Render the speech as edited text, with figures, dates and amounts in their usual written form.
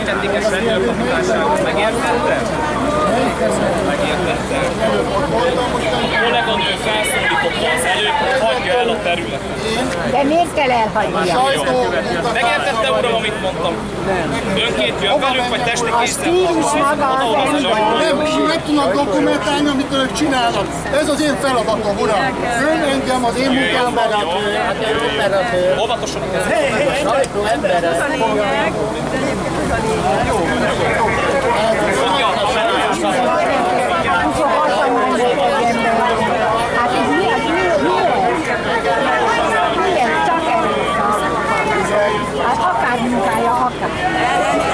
2-es rendőrkapitásához. Megértette? Megértette. A kolléganő felszólított az előbb, hogy hagyja el a területet. De miért kell elhagynia? Megértette, uram, amit mondtam? Önként jön velünk, vagy testi készített? A stílus maga az Nem tudnak dokumentálni, amit ők csinálnak. Ez az én feladatom, uram. Ön engem az én munkámban. Óvatosan. sajtó emberre. Hát ez miért? Miért? Csak erről szól. Hát akár munkája, akár.